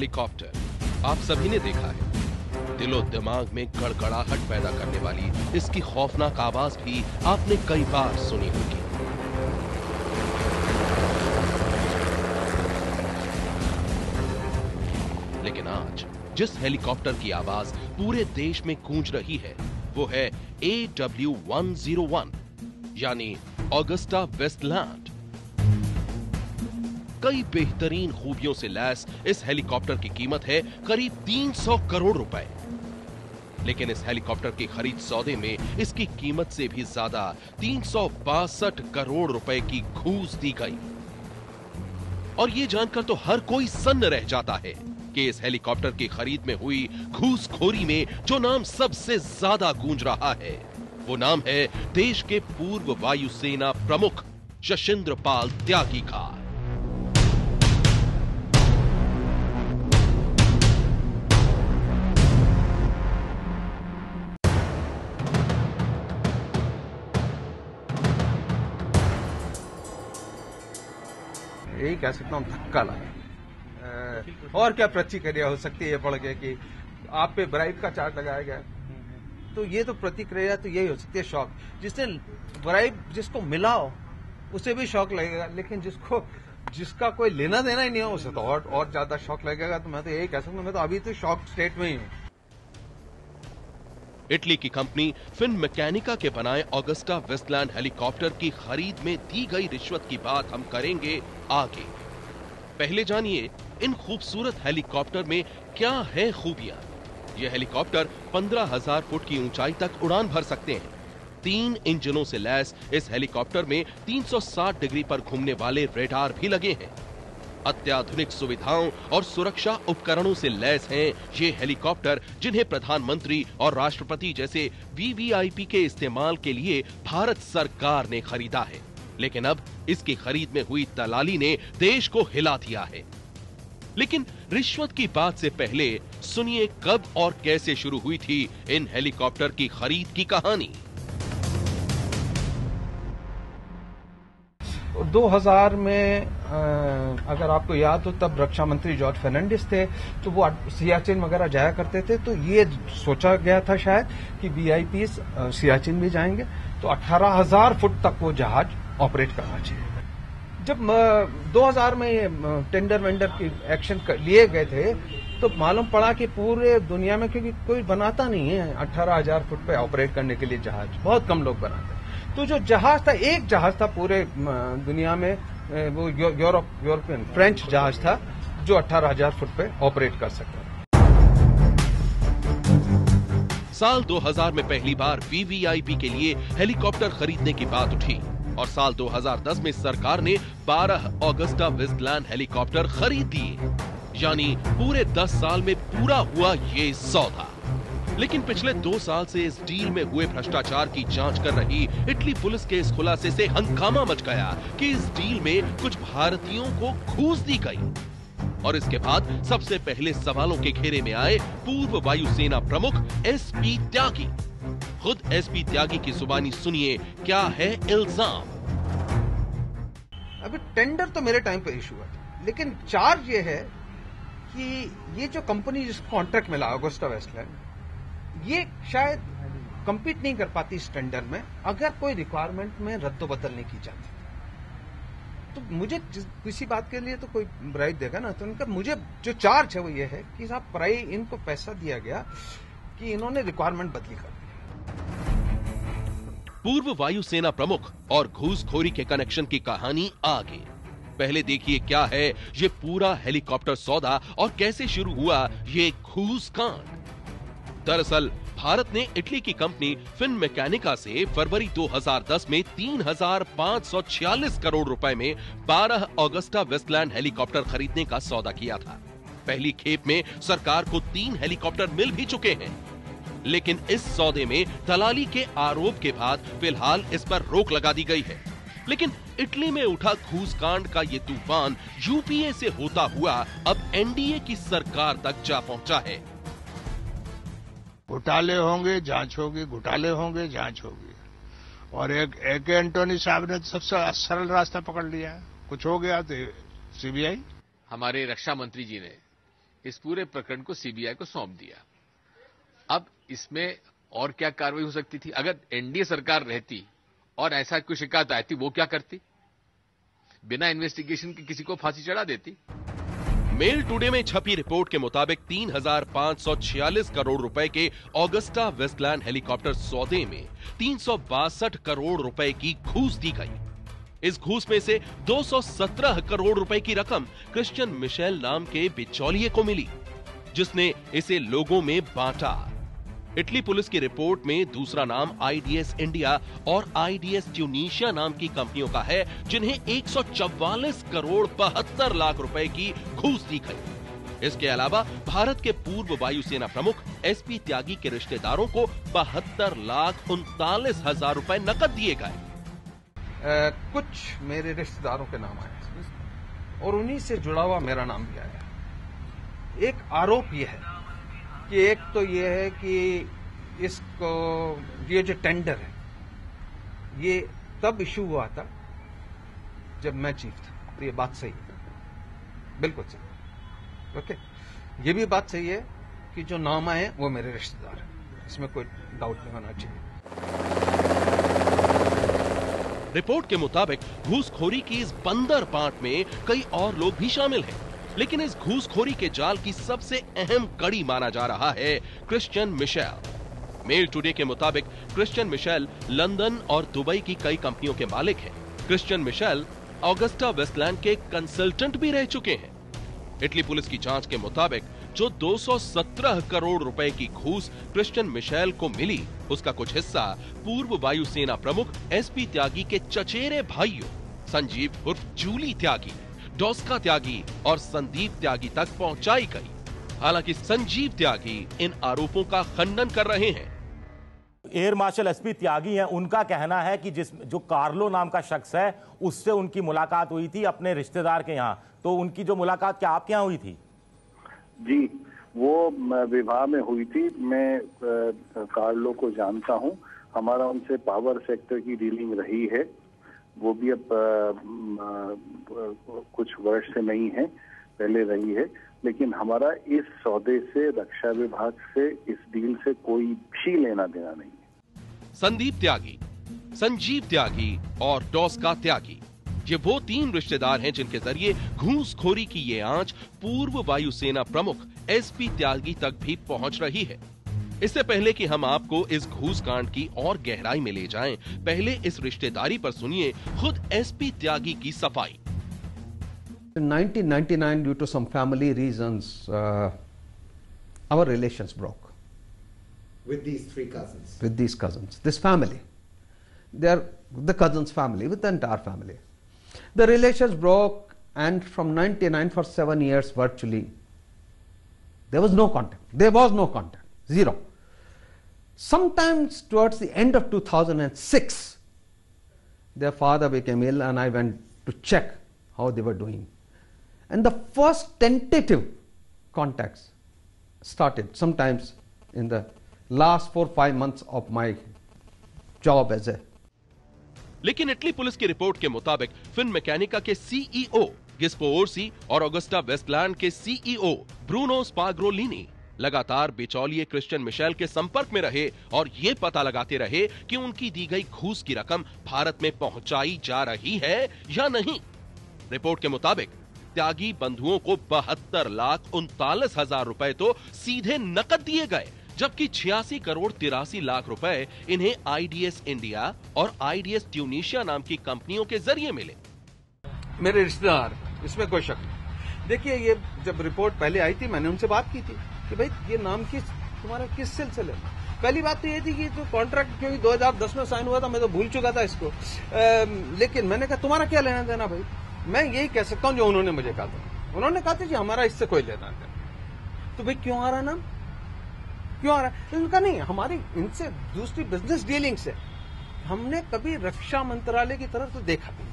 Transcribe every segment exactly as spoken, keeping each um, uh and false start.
Helicopter आप सभी ने देखा है। दिलो दिमाग में गड़गड़ाहट पैदा करने वाली इसकी खौफनाक आवाज भी आपने कई बार सुनी होगी। लेकिन आज जिस हेलीकॉप्टर की आवाज पूरे देश में गूंज रही है वो है A W one zero one यानी ऑगस्टा वेस्टलैंड। कई बेहतरीन खूबियों से लैस इस हेलीकॉप्टर की कीमत है करीब तीन सौ करोड़ रुपए। लेकिन इस हेलीकॉप्टर की खरीद सौदे में इसकी कीमत से भी ज्यादा तीन सौ बासठ करोड़ रुपए की घूस दी गई। और यह जानकर तो हर कोई सन्न रह जाता है कि इस हेलीकॉप्टर की खरीद में हुई घूसखोरी में जो नाम सबसे ज्यादा गूंज रहा है वो नाम है देश के पूर्व वायुसेना प्रमुख शशिंद्र पाल त्यागी का। यही कह सकता हूं, धक्का लगा। और क्या प्रतिक्रिया हो सकती है ये पढ़ के कि आप पे ब्राइब का चार्ज लगाया गया, तो ये तो प्रतिक्रिया तो यही हो सकती है, शॉक। जिसने ब्राइब जिसको मिला हो उसे भी शौक लगेगा, लेकिन जिसको जिसका कोई लेना देना ही नहीं हो उसे तो और, और ज्यादा शौक लगेगा। तो मैं तो यही कह सकता हूं, मैं तो अभी तो शॉक स्टेट में ही हूं। इटली की कंपनी फिनमैकेनिका के बनाए ऑगस्टा वेस्टलैंड हेलीकॉप्टर की खरीद में दी गई रिश्वत की बात हम करेंगे आगे। पहले जानिए इन खूबसूरत हेलीकॉप्टर में क्या है खूबियां। यह हेलीकॉप्टर पंद्रह हजार फुट की ऊंचाई तक उड़ान भर सकते हैं। तीन इंजनों से लैस इस हेलीकॉप्टर में तीन सौ साठ डिग्री पर घूमने वाले रेडार भी लगे हैं। अत्याधुनिक सुविधाओं और सुरक्षा उपकरणों से लैस हैं ये हेलीकॉप्टर, जिन्हें प्रधानमंत्री और राष्ट्रपति जैसे वीवीआईपी के इस्तेमाल के लिए भारत सरकार ने खरीदा है। लेकिन अब इसकी खरीद में हुई दलाली ने देश को हिला दिया है। लेकिन रिश्वत की बात से पहले सुनिए कब और कैसे शुरू हुई थी इन हेलीकॉप्टर की खरीद की कहानी। दो हज़ार में अगर आपको याद हो तब रक्षा मंत्री जॉर्ज फर्नांडिस थे, तो वो सियाचिन वगैरह जाया करते थे। तो ये सोचा गया था शायद कि वीआईपी सियाचिन भी जाएंगे, तो अठारह हजार फुट तक वो जहाज ऑपरेट करना चाहिए। जब दो हज़ार में ये टेंडर वेंडर की एक्शन लिए गए थे तो मालूम पड़ा कि पूरे दुनिया में क्योंकि कोई बनाता नहीं है अठारह हजार फुट पे ऑपरेट करने के लिए जहाज, बहुत कम लोग बनाते हैं। तो जो जहाज था, एक जहाज था पूरे दुनिया में, वो यूरोप यूरोपियन फ्रेंच जहाज था जो अठारह हजार फुट पे ऑपरेट कर सकता। साल दो हज़ार में पहली बार वीवीआईपी के लिए हेलीकॉप्टर खरीदने की बात उठी और साल दो हज़ार दस में सरकार ने बारह ऑगस्टा वेस्टलैंड हेलीकॉप्टर खरीद दिए। यानी पूरे दस साल में पूरा हुआ ये सौदा। लेकिन पिछले दो साल से इस डील में हुए भ्रष्टाचार की जांच कर रही इटली पुलिस के इस खुलासे से हंगामा मच गया कि इस डील में कुछ भारतीयों को घूस दी गई। और इसके बाद सबसे पहले सवालों के घेरे में आए पूर्व वायुसेना प्रमुख एसपी त्यागी। खुद एसपी त्यागी की जुबानी सुनिए क्या है इल्जाम। अभी टेंडर तो मेरे टाइम पे इशू हुआ था, लेकिन चार्ज ये है कि ये जो कंपनी जिसको कॉन्ट्रैक्ट मिला ऑगस्टा वेस्टलैंड, ये शायद कंपीट नहीं कर पाती इस टेंडर में अगर कोई रिक्वायरमेंट में रद्दोबदल नहीं की जाती। तो मुझे किसी बात के लिए तो कोई ब्राइब देगा ना, तो उनका मुझे जो चार्ज है वो ये है कि साहब प्राइस इनको पैसा दिया गया कि इन्होंने रिक्वायरमेंट बदली कर दी। पूर्व वायुसेना प्रमुख और घूसखोरी के कनेक्शन की कहानी आगे। पहले देखिए क्या है ये पूरा हेलीकॉप्टर सौदा और कैसे शुरू हुआ ये घूस कांड। दरअसल भारत ने इटली की कंपनी फिनमैकेनिका से फरवरी दो हज़ार दस में तीन हजार पाँच सौ छियालीस करोड़ रुपए में बारह ऑगस्टा वेस्टलैंड हेलीकॉप्टर खरीदने का सौदा किया था। पहली खेप में सरकार को तीन हेलीकॉप्टर मिल भी चुके हैं। लेकिन इस सौदे में दलाली के आरोप के बाद फिलहाल इस पर रोक लगा दी गई है। लेकिन इटली में उठा घूसकांड का ये तूफान यूपीए से होता हुआ अब एनडीए की सरकार तक जा पहुंचा है। घोटाले होंगे, जांच होगी, घोटाले होंगे, जांच होगी। और एक एक एंटोनी साहब ने सबसे सरल रास्ता पकड़ लिया है। कुछ हो गया तो सीबीआई। हमारे रक्षा मंत्री जी ने इस पूरे प्रकरण को सीबीआई को सौंप दिया। अब इसमें और क्या कार्रवाई हो सकती थी? अगर एनडीए सरकार रहती और ऐसा कोई शिकायत आई थी, वो क्या करती? बिना इन्वेस्टिगेशन के किसी को फांसी चढ़ा देती। मेल टुडे में छपी रिपोर्ट के मुताबिक तीन हजार पांच सौ छियालीस करोड़ रुपए के ऑगस्टा वेस्टलैंड हेलीकॉप्टर सौदे में तीन सौ बासठ करोड़ रुपए की घूस दी गई। इस घूस में से दो सौ सत्रह करोड़ रुपए की रकम क्रिश्चियन मिशेल नाम के बिचौलिए को मिली, जिसने इसे लोगों में बांटा। इटली पुलिस की रिपोर्ट में दूसरा नाम आईडीएस इंडिया और आईडीएस ट्यूनीशिया नाम की कंपनियों का है, जिन्हें एक सौ चौवालीस करोड़ बहत्तर लाख रुपए की घूस दी गई। इसके अलावा भारत के पूर्व वायुसेना प्रमुख एसपी त्यागी के रिश्तेदारों को बहत्तर लाख उनतालीस हजार रुपए नकद दिए गए। कुछ मेरे रिश्तेदारों के नाम आए और उन्हीं से जुड़ा हुआ मेरा नाम भी आया। एक आरोप यह है कि एक तो ये है कि इसको ये जो टेंडर है ये तब इशू हुआ था जब मैं चीफ था। तो ये बात सही है, बिल्कुल सही। ओके, ये भी बात सही है कि जो नाम आए वो मेरे रिश्तेदार हैं, इसमें कोई डाउट नहीं होना चाहिए। रिपोर्ट के मुताबिक घूसखोरी की इस बंदर पांट में कई और लोग भी शामिल हैं, लेकिन इस घूसखोरी के जाल की सबसे अहम कड़ी माना जा रहा है क्रिश्चियन मिशेल। मेल टुडे के मुताबिक क्रिश्चियन मिशेल लंदन और दुबई की कई कंपनियों के मालिक हैं। क्रिश्चियन मिशेल ऑगस्टा वेस्टलैंड के कंसल्टेंट भी रह चुके हैं। इटली पुलिस की जांच के मुताबिक जो दो सौ सत्रह करोड़ रुपए की घूस क्रिश्चियन मिशेल को मिली, उसका कुछ हिस्सा पूर्व वायुसेना प्रमुख एसपी त्यागी के चचेरे भाइयों संजीव उर्फ जूली त्यागी, डोस्का त्यागी और संदीप त्यागी तक पहुंचाई गई। हालांकि संजीव त्यागी इन आरोपों का खंडन कर रहे हैं। एयर मार्शल एसपी त्यागी हैं, उनका कहना है कि जिस जो कार्लो नाम का शख्स है उससे उनकी मुलाकात हुई थी अपने रिश्तेदार के यहाँ। तो उनकी जो मुलाकात क्या आपके यहाँ हुई थी? जी, वो विवाह में हुई थी। मैं कार्लो को जानता हूँ, हमारा उनसे पावर सेक्टर की डीलिंग रही है। वो भी अब आ, आ, कुछ वर्ष से नहीं है, पहले रही है। लेकिन हमारा इस सौदे से, रक्षा विभाग से, इस डील से कोई भी लेना देना नहीं है। संदीप त्यागी, संजीव त्यागी और डोस्का त्यागी, ये वो तीन रिश्तेदार हैं जिनके जरिए घूसखोरी की ये आंच पूर्व वायुसेना प्रमुख एसपी त्यागी तक भी पहुंच रही है। इससे पहले कि हम आपको इस घूस कांड की और गहराई में ले जाएं, पहले इस रिश्तेदारी पर सुनिए खुद एसपी त्यागी की सफाई। In nineteen ninety-nine, due to some family reasons, uh, our relations broke. With these three cousins? With these cousins. This family. They are the cousins' family, with the entire family. The relations broke, and from ninety-nine for seven years virtually, there was no contact. There was no contact. Zero. Sometimes towards the end of two thousand six, their father became ill and I went to check how they were doing. And the first tentative contacts started sometimes in the last four five months of my job as a. लेकिन Italy police की report के मुताबिक Finmeccanica के CEO Giuseppe Orsi और Agusta Westland के CEO Bruno Spagnolini लगातार बिचौलिए Christian Michel के संपर्क में रहे और ये पता लगाते रहे कि उनकी दी गई घूस की रकम भारत में पहुंचाई जा रही है या नहीं। रिपोर्ट के मुताबिक त्यागी बंधुओं को बहत्तर लाख उनतालीस हजार रुपए तो सीधे नकद दिए गए, जबकि छियासी करोड़ तिरासी लाख रुपए इन्हें आईडीएस इंडिया और आईडीएस ट्यूनीशिया नाम की कंपनियों के जरिए मिले। मेरे रिश्तेदार, इसमें कोई शक नहीं। देखिए, ये जब रिपोर्ट पहले आई थी, मैंने उनसे बात की थी कि भाई ये नाम किस तुम्हारा किस सिलसिले में। पहली बात तो ये थी कि जो कॉन्ट्रैक्ट क्योंकि दो हज़ार दस में साइन हुआ था, मैं तो भूल चुका था इसको। आ, लेकिन मैंने कहा तुम्हारा क्या लेना देना भाई। मैं यही कह सकता हूं जो उन्होंने मुझे कहा था। उन्होंने कहा था कि हमारा इससे कोई लेना देना। तो भाई क्यों आ रहा नाम, क्यों आ रहा है? उनका नहीं, हमारी इनसे दूसरी बिजनेस डीलिंग्स है। हमने कभी रक्षा मंत्रालय की तरफ तो देखा नहीं।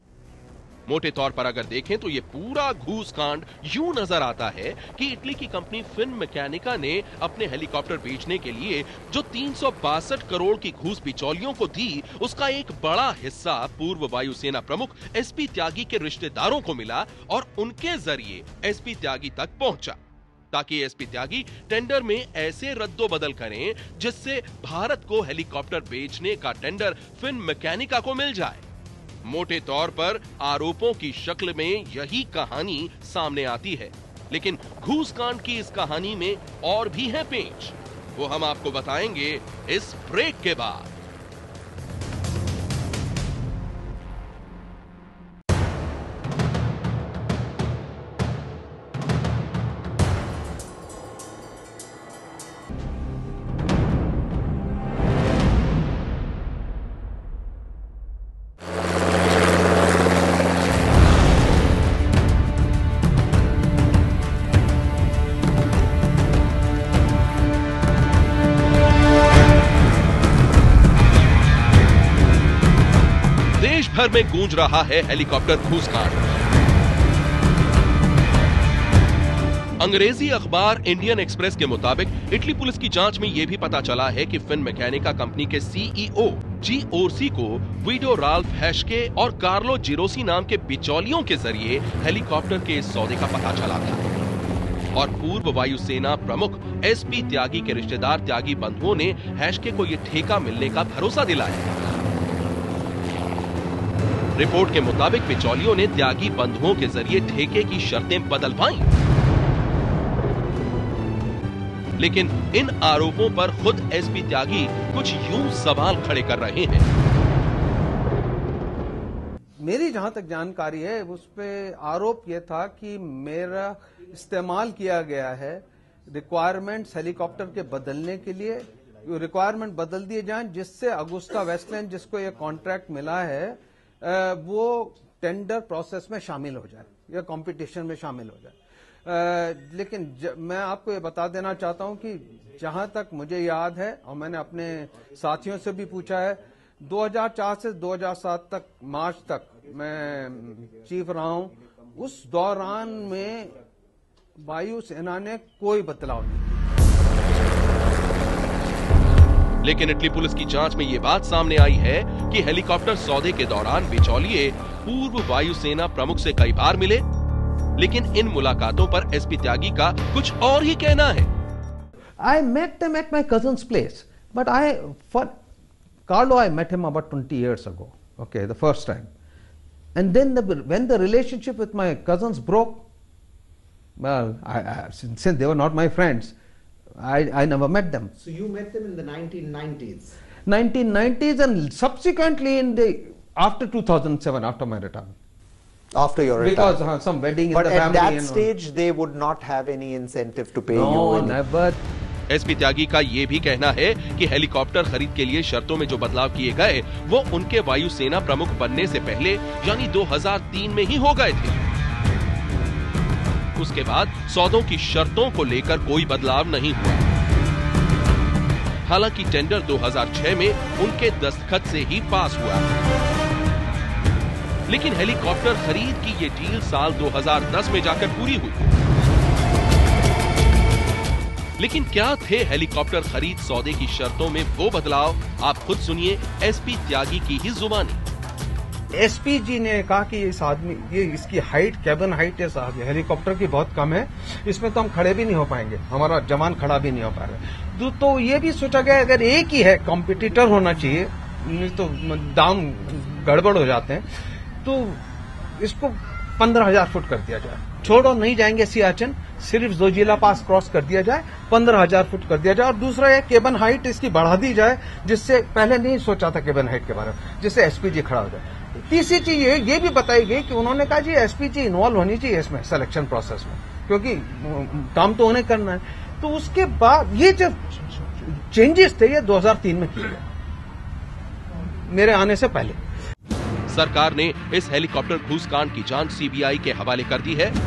मोटे तौर पर अगर देखें तो ये पूरा घूस कांड यूं नजर आता है कि इटली की कंपनी फिन मैकेनिका ने अपने हेलीकॉप्टर बेचने के लिए जो तीन सौ बासठ करोड़ की घूस बिचौलियों को दी, उसका एक बड़ा हिस्सा पूर्व वायुसेना प्रमुख एसपी त्यागी के रिश्तेदारों को मिला और उनके जरिए एसपी त्यागी तक पहुंचा। ताकि एसपी त्यागी टेंडर में ऐसे रद्दो बदल करें जिससे भारत को हेलीकॉप्टर बेचने का टेंडर फिन मैकेनिका को मिल जाए। मोटे तौर पर आरोपों की शक्ल में यही कहानी सामने आती है, लेकिन घूसकांड की इस कहानी में और भी है पेंच। वो हम आपको बताएंगे इस ब्रेक के बाद। भर में गूंज रहा है हेलीकॉप्टर घूसकांड। अंग्रेजी अखबार इंडियन एक्सप्रेस के मुताबिक इटली पुलिस की जांच में यह भी पता चला है कि फिन मैकेनिका कंपनी के सीईओ जी ओरसी को वीडो राल्फ हैशके और कार्लो जिरोसी नाम के बिचौलियों के जरिए हेलीकॉप्टर के इस सौदे का पता चला था और पूर्व वायुसेना प्रमुख एसपी त्यागी के रिश्तेदार त्यागी बंधुओं ने हैशके को यह ठेका मिलने का भरोसा दिलाया। रिपोर्ट के मुताबिक बिचौलियों ने त्यागी बंधुओं के जरिए ठेके की शर्तें बदलवाईं, लेकिन इन आरोपों पर खुद एसपी त्यागी कुछ यूं सवाल खड़े कर रहे हैं। मेरी जहां तक जानकारी है उस पे आरोप यह था कि मेरा इस्तेमाल किया गया है रिक्वायरमेंट्स हेलीकॉप्टर के बदलने के लिए, रिक्वायरमेंट बदल दिए जाएं जिससे अगुस्टा वेस्टलैंड जिसको यह कॉन्ट्रैक्ट मिला है वो टेंडर प्रोसेस में शामिल हो जाए या कंपटीशन में शामिल हो जाए। लेकिन ज, मैं आपको ये बता देना चाहता हूं कि जहां तक मुझे याद है और मैंने अपने साथियों से भी पूछा है, दो हज़ार चार से दो हज़ार सात तक मार्च तक मैं चीफ रहा हूं, उस दौरान में वायुसेना ने कोई बदलाव नहीं किया। लेकिन इटली पुलिस की जांच में यह बात सामने आई है कि हेलीकॉप्टर सौदे के दौरान बिचौलिए पूर्व वायुसेना प्रमुख से कई बार मिले, लेकिन इन मुलाकातों पर एसपी त्यागी का कुछ और ही कहना है। I met them at my cousin's place, but I for Carlo I met him about twenty years ago. Okay, the first time, and then the, when the relationship with my cousins broke, well, I, I, since, since they were not my friends, I, I never met them. So you met them in the nineteen nineties? nineteen nineties and subsequently in the after two thousand seven, after my retirement. After your Because retirement. uh, some wedding But in the at family. that you know. stage, they would not have any incentive to pay No, you. any- never. SP Tyagi का यह भी कहना है कि helicopter खरीद के लिए शर्तों में जो बदलाव किए गए वो उनके वायुसेना प्रमुख बनने से पहले यानी दो हज़ार तीन में ही हो गए थे। उसके बाद सौदों की शर्तों को लेकर कोई बदलाव नहीं हुआ। हालांकि टेंडर दो हज़ार छह में उनके दस्तखत से ही पास हुआ, लेकिन हेलीकॉप्टर खरीद की ये डील साल दो हज़ार दस में जाकर पूरी हुई। लेकिन क्या थे हेलीकॉप्टर खरीद सौदे की शर्तों में वो बदलाव? आप खुद सुनिए एसपी त्यागी की ही जुबानी। एसपी जी ने कहा कि इस आदमी ये इसकी हाइट, कैबिन हाइट इस हेलीकॉप्टर की बहुत कम है, इसमें तो हम खड़े भी नहीं हो पाएंगे, हमारा जवान खड़ा भी नहीं हो पाएगा। तो, तो ये भी सोचा गया अगर एक ही है, कॉम्पिटिटर होना चाहिए, नहीं तो दाम गड़बड़ हो जाते हैं, तो इसको पंद्रह हजार फुट कर दिया जाए। छोड़ो नहीं जाएंगे सियाचिन, सिर्फ जोजिला पास क्रॉस कर दिया जाए, पंद्रह हजार फुट कर दिया जाए। और दूसरा ये केबन हाइट इसकी बढ़ा दी जाए, जिससे पहले नहीं सोचा था केबन हाइट के बारे में, जिससे एसपीजी खड़ा हो जाए। तीसरी चीज ये ये भी बताई गई कि उन्होंने कहा जी एसपीजी इन्वॉल्व होनी चाहिए इसमें सिलेक्शन प्रोसेस में, क्योंकि काम तो उन्हें करना है। तो उसके बाद ये जो चेंजेस थे ये दो हज़ार तीन में किए गए, मेरे आने से पहले। सरकार ने इस हेलीकॉप्टर घूसकांड की जांच सीबीआई के हवाले कर दी है,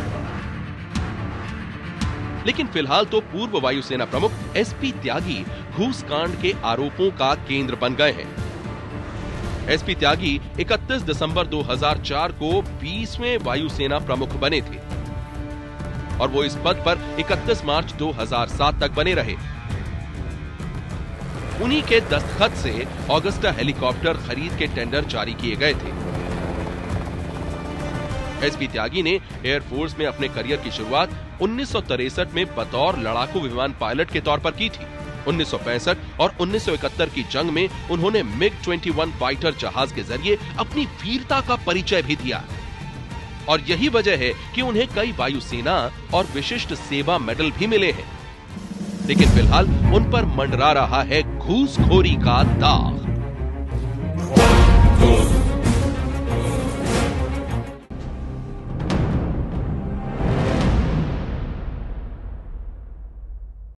लेकिन फिलहाल तो पूर्व वायुसेना प्रमुख एसपी त्यागी घूसकांड के आरोपों का केंद्र बन गए हैं। एसपी त्यागी इकतीस दिसंबर दो हज़ार चार को बीसवें वायुसेना प्रमुख बने थे और वो इस पद पर इकतीस मार्च दो हज़ार सात तक बने रहे। उन्हीं के दस्तखत से ऑगस्टा हेलीकॉप्टर खरीद के टेंडर जारी किए गए थे। एसपी त्यागी ने एयरफोर्स में अपने करियर की शुरुआत उन्नीस सौ तिरसठ में बतौर लड़ाकू विमान पायलट के तौर पर की थी। उन्नीस सौ पैंसठ और उन्नीस सौ इकहत्तर की जंग में उन्होंने मिग इक्कीस फाइटर जहाज के जरिए अपनी वीरता का परिचय भी दिया और यही वजह है कि उन्हें कई वायुसेना और विशिष्ट सेवा मेडल भी मिले हैं। लेकिन फिलहाल उन पर मंडरा रहा है घूसखोरी का दाग।